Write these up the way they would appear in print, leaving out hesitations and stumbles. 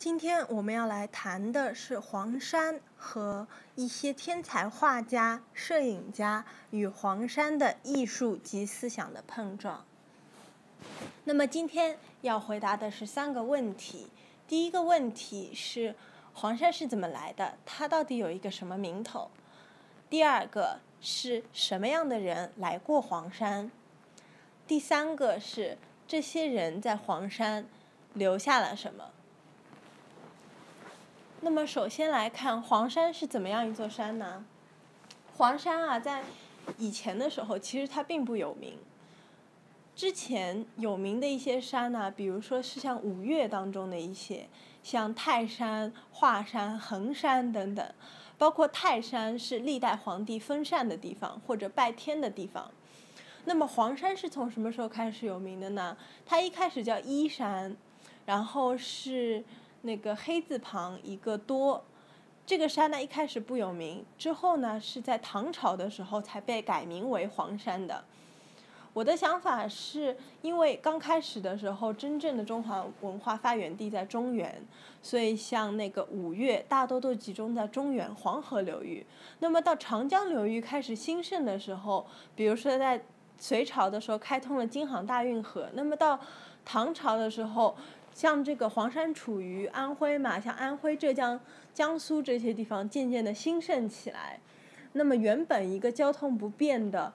今天我们要来谈的是黄山和一些天才画家、摄影家与黄山的艺术及思想的碰撞。那么今天要回答的是3个问题。第一个问题是黄山是怎么来的？它到底有一个什么名头？第二个是什么样的人来过黄山？第3个是这些人在黄山留下了什么？那么首先来看黄山是怎么样一座山呢？黄山啊，在以前的时候其实它并不有名。之前有名的一些山呢，比如说是像5岳当中的一些，像泰山、华山、衡山等等，包括泰山是历代皇帝封禅的地方或者拜天的地方。那么黄山是从什么时候开始有名的呢？它一开始叫依山，然后是那个黑字旁一个多，这个山呢一开始不有名，之后呢是在唐朝的时候才被改名为黄山的。我的想法是因为刚开始的时候真正的中华文化发源地在中原，所以像那个5岳大多都集中在中原黄河流域。那么到长江流域开始兴盛的时候，比如说在隋朝的时候开通了京杭大运河，那么到唐朝的时候，像这个黄山处于安徽嘛，像安徽、浙江、江苏这些地方渐渐的兴盛起来。那么原本一个交通不便的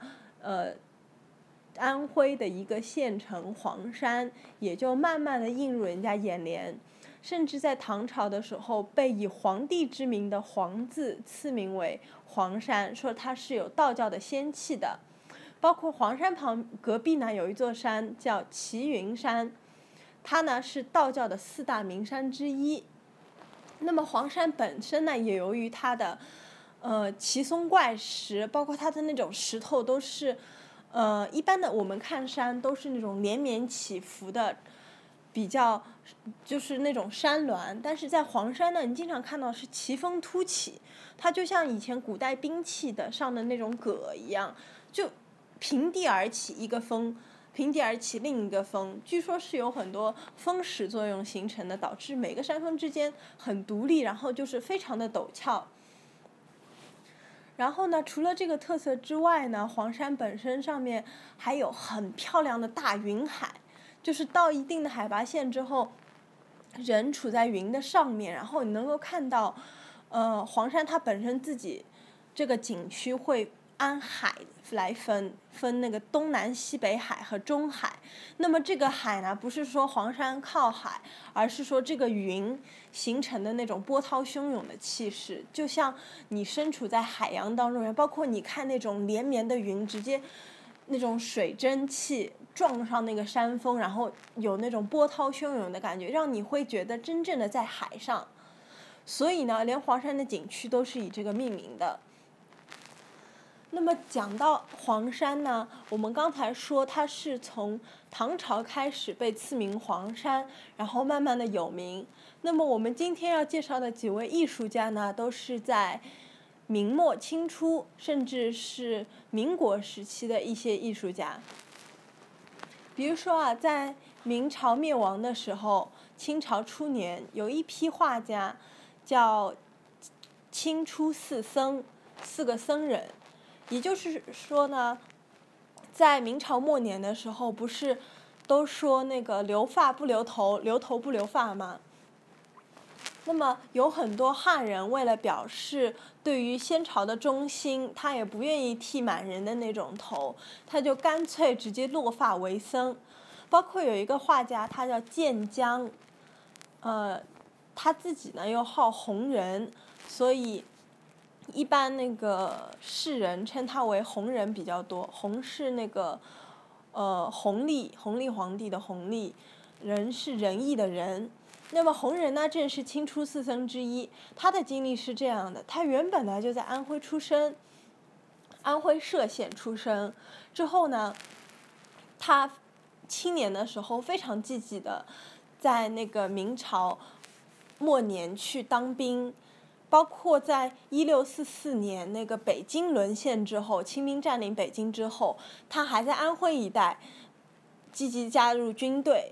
安徽的一个县城黄山，也就慢慢的映入人家眼帘，甚至在唐朝的时候被以皇帝之名的黄字赐名为黄山，说它是有道教的仙气的。包括黄山隔壁呢有一座山叫齐云山，它呢是道教的4大名山之一。那么黄山本身呢，也由于它的奇松怪石，包括它的那种石头都是一般的我们看山都是那种连绵起伏的，比较就是那种山峦，但是在黄山呢，你经常看到是奇峰突起，它就像以前古代兵器的上的那种戈一样，就平地而起一个峰，平地而起另一个峰，据说是有很多风蚀作用形成的，导致每个山峰之间很独立，然后就是非常的陡峭。然后呢，除了这个特色之外呢，黄山本身上面还有很漂亮的大云海，就是到一定的海拔线之后，人处在云的上面，然后你能够看到黄山它本身自己这个景区会按海来分那个东南西北海和中海。那么这个海呢，不是说黄山靠海，而是说这个云形成的那种波涛汹涌的气势，就像你身处在海洋当中，包括你看那种连绵的云，直接那种水蒸气撞上那个山峰，然后有那种波涛汹涌的感觉，让你会觉得真正的在海上。所以呢，连黄山的景区都是以这个命名的。那么讲到黄山呢，我们刚才说它是从唐朝开始被赐名黄山，然后慢慢的有名。那么我们今天要介绍的几位艺术家呢，都是在明末清初甚至是民国时期的一些艺术家。比如说啊，在明朝灭亡的时候，清朝初年有一批画家叫清初4僧，4个僧人。也就是说呢，在明朝末年的时候，不是都说那个留发不留头，留头不留发吗？那么有很多汉人为了表示对于先朝的忠心，他也不愿意剃满人的那种头，他就干脆直接落发为僧。包括有一个画家，他叫建江，他自己呢又好红人，所以一般那个世人称他为红人比较多。红是那个弘历皇帝的弘历，仁是仁义的仁。那么弘仁呢，正是清初4僧之一。他的经历是这样的，他原本呢就在安徽出生，安徽歙县出生。之后呢，他青年的时候非常积极的在那个明朝末年去当兵，包括在1644年那个北京沦陷之后，清兵占领北京之后，他还在安徽一带积极加入军队。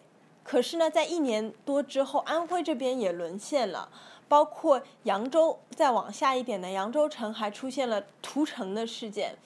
可是呢，在1年多之后，安徽这边也沦陷了，包括扬州，再往下一点的扬州城还出现了屠城的事件。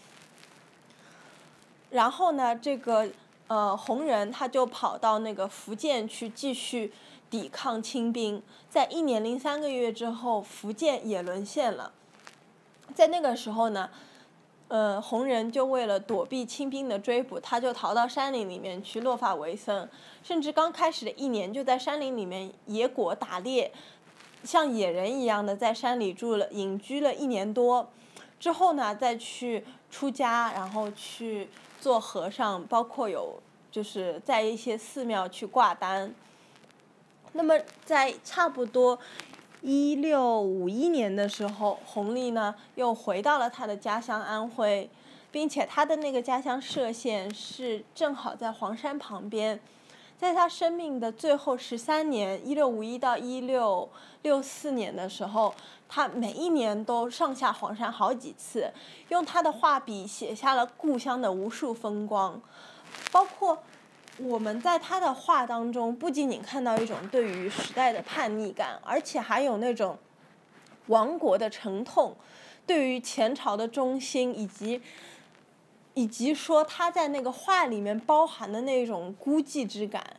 然后呢，这个洪仁他就跑到那个福建去继续抵抗清兵，在1年零3个月之后，福建也沦陷了。在那个时候呢，洪仁就为了躲避清兵的追捕，他就逃到山林里面去落发为僧，甚至刚开始的1年就在山林里面野果打猎，像野人一样的在山里隐居了1年多，之后呢再去出家，然后去做和尚，包括就是在一些寺庙去挂单。那么在差不多1651年的时候，弘历呢又回到了他的家乡安徽，并且他的那个家乡歙县是正好在黄山旁边。在他生命的最后13年，1651到1664年的时候，他每1年都上下黄山好几次，用他的画笔写下了故乡的无数风光。包括我们在他的画当中，不仅仅看到一种对于时代的叛逆感，而且还有那种亡国的沉痛，对于前朝的忠心，以及说他在那个画里面包含的那种孤寂之感。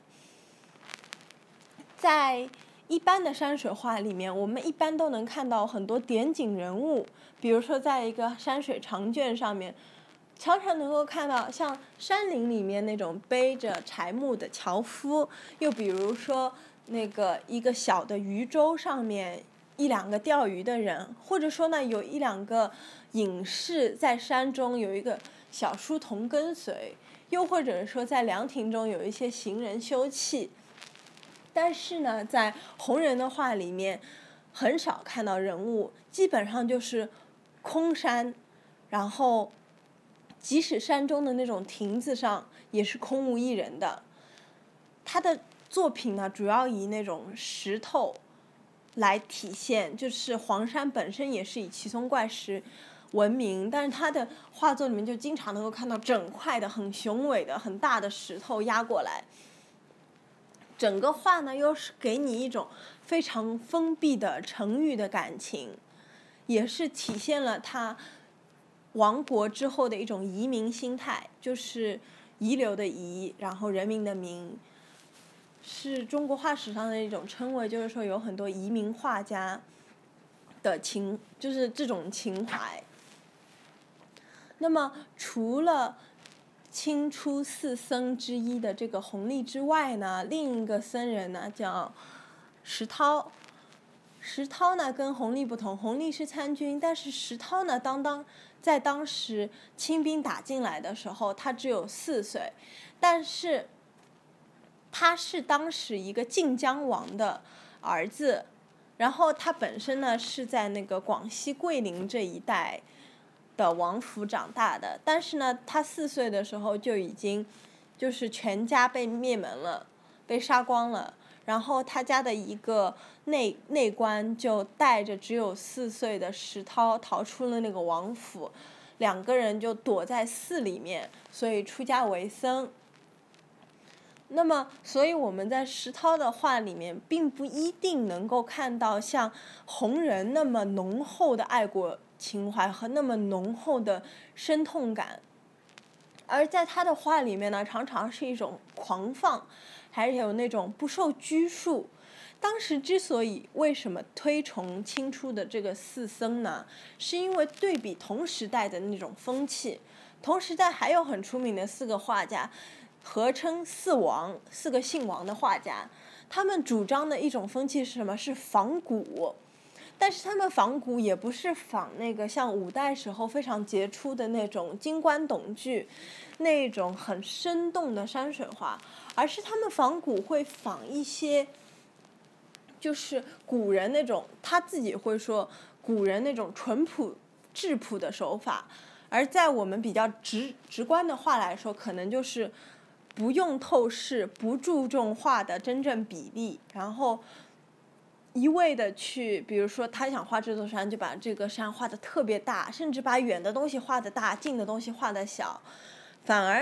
在一般的山水画里面，我们一般都能看到很多点景人物，比如说在一个山水长卷上面，常常能够看到像山林里面那种背着柴木的樵夫，又比如说那个一个小的渔舟上面1、2个钓鱼的人，或者说呢有1、2个隐士在山中有一个小书童跟随，又或者说在凉亭中有一些行人休憩。但是呢，在洪仁的画里面很少看到人物，基本上就是空山，然后即使山中的那种亭子上也是空无一人的。他的作品呢，主要以那种石头来体现，就是黄山本身也是以奇松怪石闻名，但是他的画作里面就经常能够看到整块的很雄伟的很大的石头压过来。整个画呢又是给你一种非常封闭的沉郁的感情，也是体现了他亡国之后的一种移民心态，就是遗留的遗，然后人民的民，是中国画史上的一种称谓，就是说有很多移民画家的就是这种情怀。那么除了清初4僧之一的这个弘历之外呢，另一个僧人呢叫石涛。石涛呢跟弘历不同，弘历是参军，但是石涛呢在当时清兵打进来的时候，他只有4岁，但是他是当时一个晋江王的儿子，然后他本身呢是在那个广西桂林这一带的王府长大的，但是呢他4岁的时候就已经就是全家被灭门了，被杀光了，然后他家的一个内官就带着只有4岁的石涛逃出了那个王府，2个人就躲在寺里面，所以出家为僧。那么所以我们在石涛的画里面并不一定能够看到像洪仁那么浓厚的爱国情怀和那么浓厚的深痛感，而在他的画里面呢，常常是一种狂放，还有那种不受拘束。当时之所以为什么推崇清初的这个4僧呢，是因为对比同时代的那种风气。同时代还有很出名的4个画家，合称4王，4个姓王的画家，他们主张的一种风气是什么？是仿古。但是他们仿古也不是仿那个像5代时候非常杰出的那种金冠董具，那种很生动的山水画，而是他们仿古会仿一些就是古人那种，他自己会说古人那种淳朴质朴的手法，而在我们比较直观的话来说，可能就是不用透视，不注重画的真正比例，然后一味的去，比如说他想画这座山，就把这个山画得特别大，甚至把远的东西画得大，近的东西画得小。反而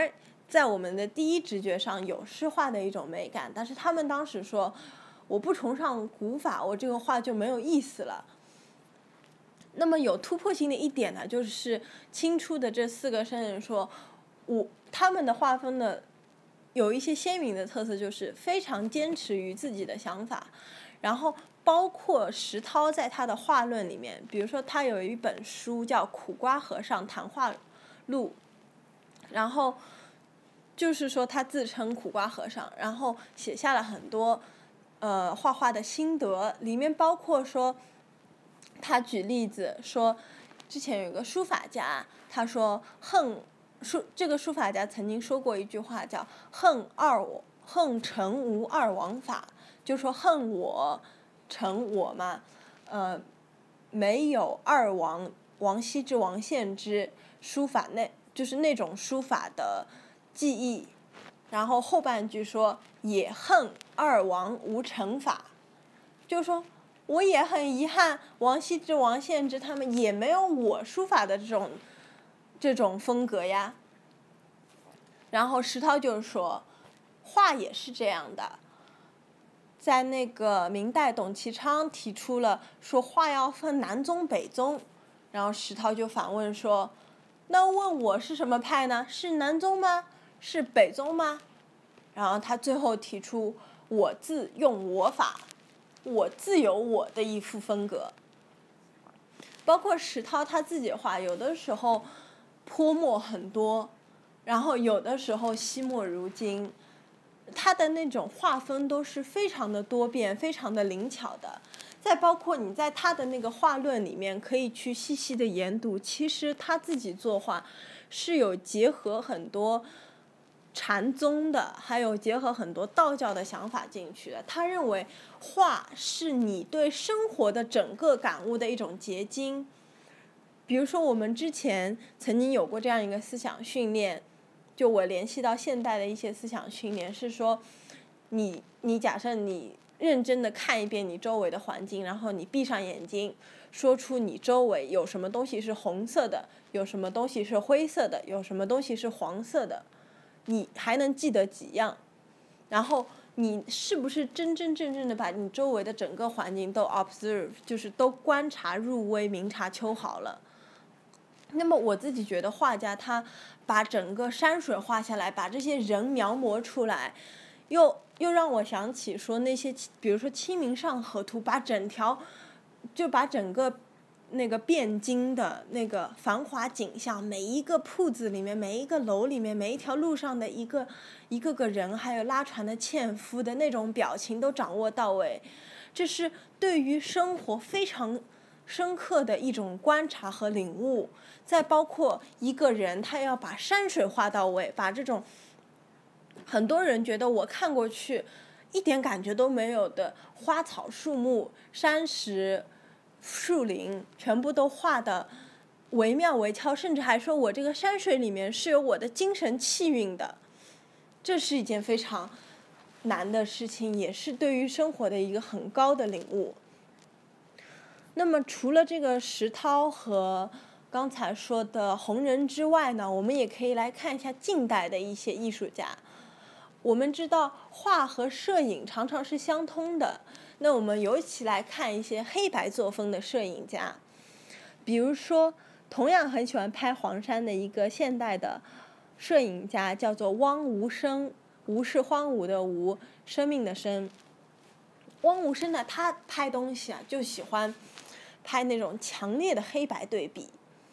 在我们的第一直觉上有诗画的一种美感，但是他们当时说，我不崇尚古法，我这个画就没有意思了。那么有突破性的一点呢，就是清初的这4个圣人说，他们的画风呢，有一些鲜明的特色，就是非常坚持于自己的想法。然后包括石涛在他的画论里面，比如说他有一本书叫《苦瓜和尚谈话录》，然后就是说他自称苦瓜和尚，然后写下了很多画画的心得，里面包括说他举例子说，之前有个书法家，他说这个书法家曾经说过一句话叫恨成无二王法，就说恨我成我嘛，没有二王，王羲之、王献之书法就是那种书法的技艺。然后后半句说也恨二王无成法，就说我也很遗憾，王羲之、王献之他们也没有我书法的这种风格呀。然后石涛就说，画也是这样的。在那个明代董其昌提出了说画要分南宗北宗，然后石涛就反问说，那问我是什么派呢？是南宗吗？是北宗吗？然后他最后提出，我自用我法，我自有我的一副风格。包括石涛他自己画，有的时候泼墨很多，然后有的时候惜墨如金，他的那种画风都是非常的多变，非常的灵巧的。再包括你在他的那个画论里面可以去细细的研读，其实他自己作画是有结合很多禅宗的，还有结合很多道教的想法进去的。他认为画是你对生活的整个感悟的一种结晶。比如说我们之前曾经有过这样一个思想训练，就我联系到现代的一些思想训练，是说你假设你认真的看一遍你周围的环境，然后你闭上眼睛，说出你周围有什么东西是红色的，有什么东西是灰色的，有什么东西是黄色的，你还能记得几样？然后你是不是真正的把你周围的整个环境都 observe， 就是都观察入微，明察秋毫了？那么我自己觉得画家他把整个山水画下来，把这些人描摹出来，又让我想起说那些比如说《清明上河图》，把整个那个汴京的那个繁华景象，每一个铺子里面，每一个楼里面，每一条路上的一个个人，还有拉船的纤夫的那种表情都掌握到位，这是对于生活非常深刻的一种观察和领悟。再包括一个人他要把山水画到位，把这种很多人觉得我看过去一点感觉都没有的花草树木、山石、树林全部都画得惟妙惟肖，甚至还说我这个山水里面是有我的精神气韵的，这是一件非常难的事情，也是对于生活的一个很高的领悟。那么除了这个石涛和刚才说的红人之外呢，我们也可以来看一下近代的一些艺术家。我们知道画和摄影常常是相通的，那我们尤其来看一些黑白作风的摄影家。比如说同样很喜欢拍黄山的一个现代的摄影家叫做汪吾生，吾是荒芜的吾，生命的生。汪吾生呢，他拍东西啊就喜欢拍那种强烈的黑白对比。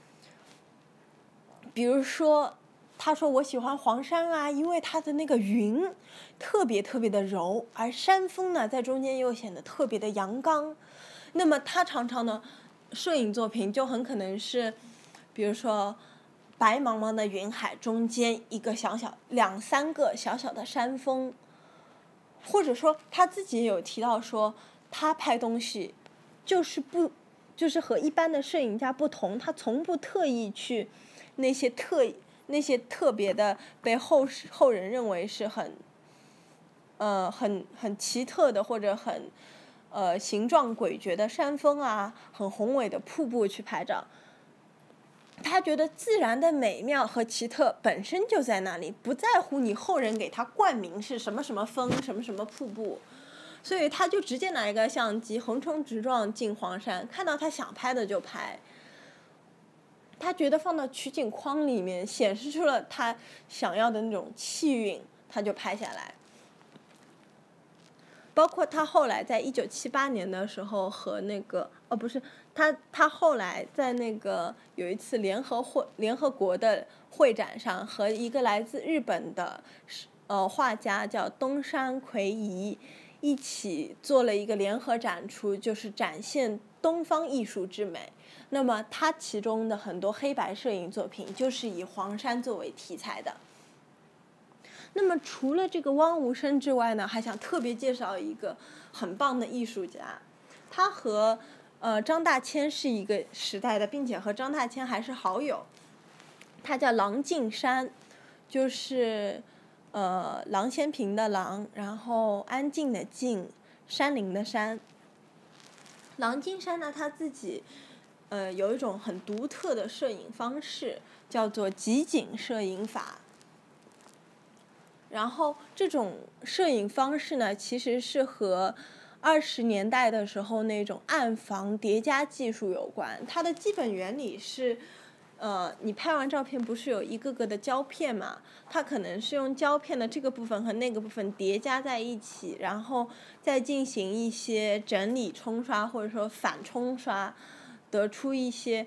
比如说他说我喜欢黄山啊，因为它的那个云特别的柔，而山峰呢在中间又显得特别的阳刚。那么他常常呢摄影作品就很可能是比如说白茫茫的云海中间一个两三个小小的山峰，或者说他自己也有提到说他拍东西就是和一般的摄影家不同，他从不特意去那些特别的被后人认为是很奇特的或者很形状诡谲的山峰啊，很宏伟的瀑布去拍照。 他觉得自然的美妙和奇特本身就在那里，不在乎你后人给他冠名是什么什么峰、什么什么瀑布，所以他就直接拿一个相机横冲直撞进黄山，看到他想拍的就拍。他觉得放到取景框里面显示出了他想要的那种气韵，他就拍下来。包括他后来在1978年的时候和那个他后来在那个有一次联合国的会展上，和一个来自日本的画家叫东山魁夷一起做了一个联合展出，就是展现东方艺术之美。那么他其中的很多黑白摄影作品就是以黄山作为题材的。那么除了这个汪吾生之外呢，还想特别介绍一个很棒的艺术家，他和张大千是一个时代的，并且和张大千还是好友。他叫郎静山，就是郎咸平的郎，然后安静的静，山林的山。郎静山呢，他自己有一种很独特的摄影方式，叫做集景摄影法。然后这种摄影方式呢，其实是和20年代的时候那种暗房叠加技术有关。它的基本原理是，你拍完照片不是有一个个的胶片嘛？它可能是用胶片的这个部分和那个部分叠加在一起，然后再进行一些整理冲刷或者说反冲刷，得出一些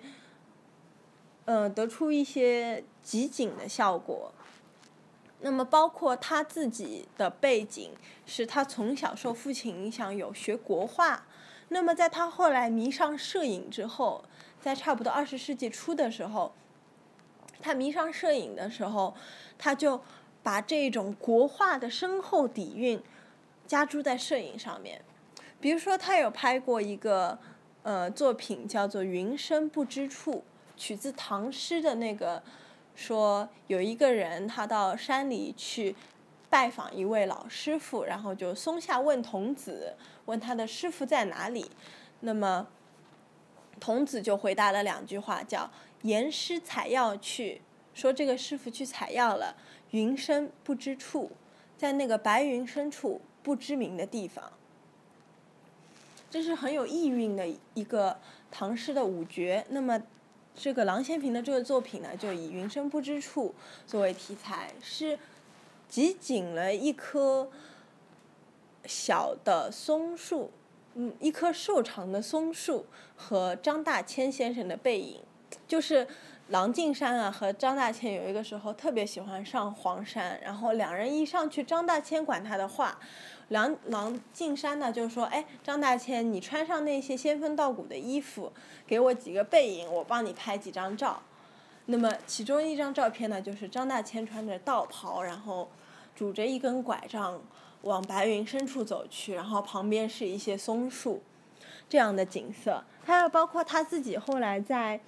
集景的效果。那么包括他自己的背景是他从小受父亲影响有学国画，那么在他后来迷上摄影之后，在差不多20世纪初的时候，他迷上摄影的时候，他就把这种国画的深厚底蕴加诸在摄影上面。比如说他有拍过一个作品叫做《云深不知处》，取自唐诗的那个说有一个人他到山里去拜访一位老师傅，然后就松下问童子，问他的师傅在哪里。那么童子就回答了2句话，叫言师采药去，说这个师傅去采药了，云深不知处，在那个白云深处不知名的地方。这是很有意蕴的一个唐诗的5绝。那么这个郎咸平的这个作品呢，就以云深不知处作为题材，是集景了一棵小的松树，一棵瘦长的松树和张大千先生的背影。就是郎静山啊和张大千有一个时候特别喜欢上黄山，然后2人一上去，张大千管他的话，郎静山呢就说，哎，张大千，你穿上那些仙风道骨的衣服，给我几个背影，我帮你拍几张照。那么其中一张照片呢，就是张大千穿着道袍，然后拄着一根拐杖往白云深处走去，然后旁边是一些松树，这样的景色。还有包括他自己后来在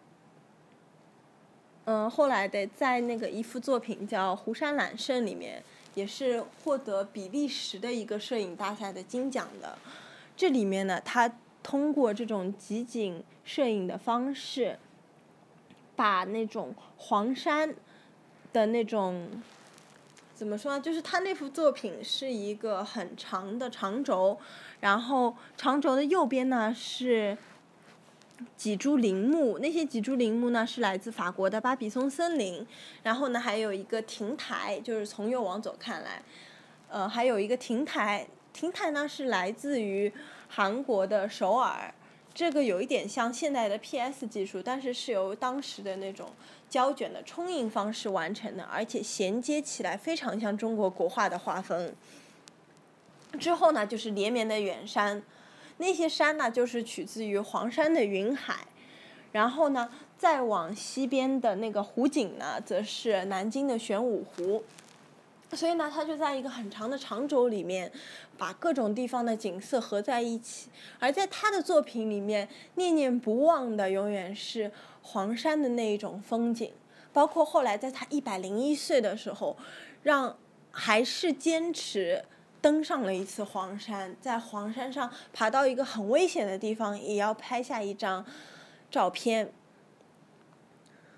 在那个一幅作品叫《湖山揽胜》里面，也是获得比利时的一个摄影大赛的金奖的。这里面呢，他通过这种集景摄影的方式，把那种黄山的那种怎么说呢，就是他那幅作品是一个很长的长轴，然后长轴的右边呢是几株林木，那些几株林木呢是来自法国的巴比松森林，然后呢还有一个亭台，就是从右往左看来，还有一个亭台呢是来自于韩国的首尔，这个有一点像现代的 PS 技术，但是是由当时的那种胶卷的冲印方式完成的，而且衔接起来非常像中国国画的画风。之后呢就是连绵的远山，那些山呢就是取自于黄山的云海，然后呢再往西边的那个湖景呢则是南京的玄武湖。所以呢他就在一个很长的长轴里面把各种地方的景色合在一起，而在他的作品里面念念不忘的永远是黄山的那一种风景。包括后来在他101岁的时候，还是坚持登上了一次黄山，在黄山上爬到一个很危险的地方，也要拍下一张照片。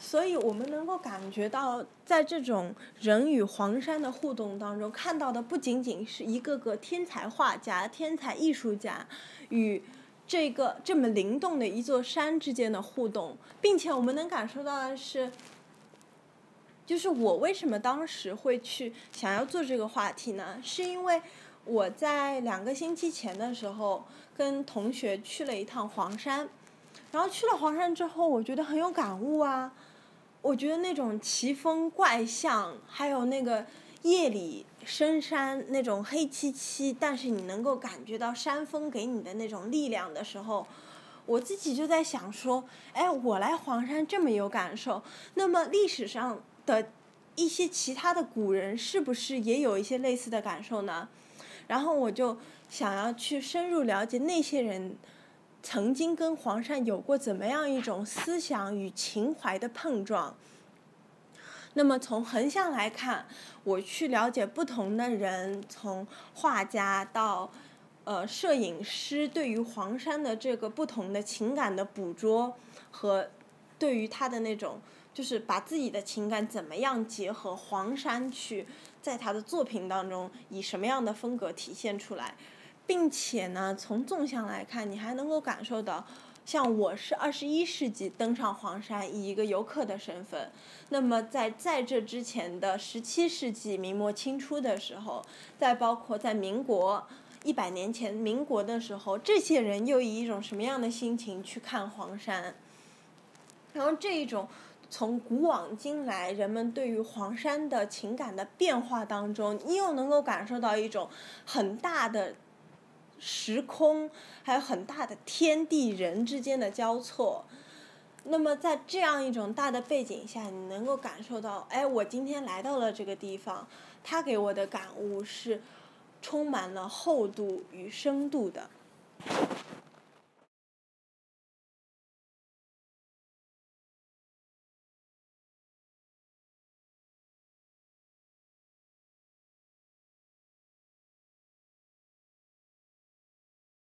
所以我们能够感觉到，在这种人与黄山的互动当中，看到的不仅仅是一个个天才画家、天才艺术家与这么灵动的一座山之间的互动，并且我们能感受到的是，就是我为什么当时会去想要做这个话题呢？是因为我在2个星期前的时候跟同学去了一趟黄山，然后去了黄山之后，我觉得很有感悟啊。我觉得那种奇峰怪象，还有那个夜里深山那种黑漆漆，但是你能够感觉到山峰给你的那种力量的时候，我自己就在想说，哎，我来黄山这么有感受，那么历史上的一些其他的古人是不是也有一些类似的感受呢？然后我就想要去深入了解那些人曾经跟黄山有过怎么样一种思想与情怀的碰撞。那么从横向来看，我去了解不同的人，从画家到摄影师对于黄山的这个不同的情感的捕捉，和对于他的那种就是把自己的情感怎么样结合黄山去在他的作品当中以什么样的风格体现出来，并且呢从纵向来看，你还能够感受到，像我是21世纪登上黄山以一个游客的身份，那么在这之前的17世纪明末清初的时候，再包括在民国100年前民国的时候，这些人又以一种什么样的心情去看黄山？然后这一种从古往今来人们对于黄山的情感的变化当中，你又能够感受到一种很大的时空，还有很大的天地人之间的交错。那么在这样一种大的背景下，你能够感受到，哎，我今天来到了这个地方，它给我的感悟是充满了厚度与深度的。